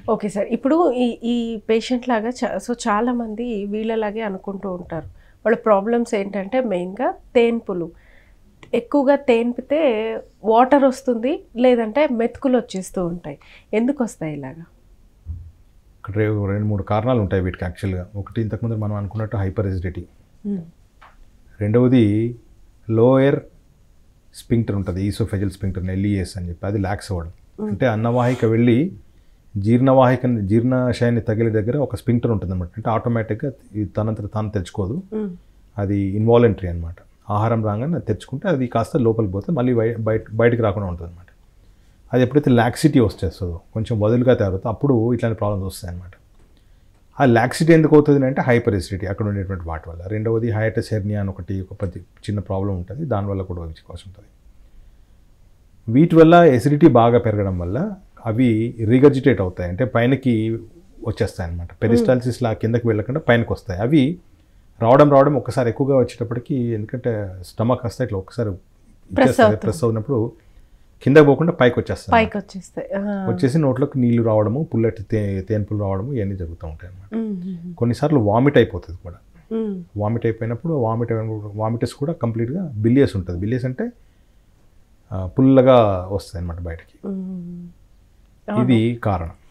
Okay sir. ఇప్పుడు ఈ ఈ పేషెంట్ లాగా సో చాలామంది వీళ్ళలాగే అనుకుంటూ ఉంటారు. వాళ్ళ ప్రాబ్లమ్స్ ఏంటంటే మెయిన్‌గా తేన్పులు. ఎక్కువగా తేన్పితే వాటర్ వస్తుంది, లేదంటే మెతుకులు వచ్చేస్తూ ఉంటాయి. ఎందుకు వస్తాయి ఇలాగా? ఇక్కడ 2-3 కారణాలు ఉంటాయి వీటికి యాక్చువల్గా. ఒకటి ఇంతకుముందు మనం అనుకున్నట్టు హైపర్ ఎసిడిటీ. రెండవది లోయర్ స్పింక్టర్ ఉంటుంది, ఈసోఫెజల్ స్పింక్టర్ ఎల్ఈఎస్ అని చెప్పి, అది ల్యాక్స్ అవ్వడం. అంటే అన్నవాహిక వెళ్ళి జీర్ణాశయాన్ని తగిలే దగ్గర ఒక స్పింక్టర్ ఉంటుంది అనమాట. అంటే ఆటోమేటిక్గా తనంతట తాను తెచ్చుకోదు, అది ఇన్వాలంటరీ అనమాట. ఆహారం రాగానే అది తెచ్చుకుంటే అది కాస్త లోపలికి పోతే మళ్ళీ బయటికి రాకుండా ఉంటుంది అనమాట. అది ఎప్పుడైతే లాక్సిటీ వచ్చేస్తుందో, కొంచెం వదులుగా తయారవుతుందో, అప్పుడు ఇట్లాంటి ప్రాబ్లమ్స్ వస్తాయి అనమాట. ఆ లాక్సిటీ ఎందుకు అవుతుంది అంటే హైపర్ ఎసిడిటీ, అక్కడ ఉండేటువంటి వాటి వల్ల. రెండవది హైటస్ హెర్నియా అని ఒక చిన్న ప్రాబ్లం ఉంటుంది, దానివల్ల కూడా వచ్చి ఉంటుంది. వీటి వల్ల ఎసిడిటీ బాగా పెరగడం వల్ల అవి రిగర్జిటేట్ అవుతాయి, అంటే పైనకి వచ్చేస్తాయి అనమాట. పెరిస్టాల్సిస్లా కిందకి వెళ్ళకుండా పైనకి వస్తాయి. అవి రావడం ఒక్కసారి ఎక్కువగా వచ్చేటప్పటికి, ఎందుకంటే స్టమక్ వస్తే ఇట్లా ఒక్కసారి ప్రెస్ అవునప్పుడు కిందకి పోకుండా పైకి వచ్చేస్తాయి. వచ్చేసి నోట్లోకి నీళ్లు రావడము, పుల్లటి తేన్పులు రావడము, ఇవన్నీ జరుగుతూ ఉంటాయి అన్నమాట. కొన్నిసార్లు వామిట్ అయిపోతుంది కూడా. వామిట్ అయిపోయినప్పుడు వామిటస్ కూడా కంప్లీట్గా బిలియస్ ఉంటుంది. బిలియస్ అంటే పుల్లగా వస్తుంది అనమాట బయటకి. ఇది కారణం.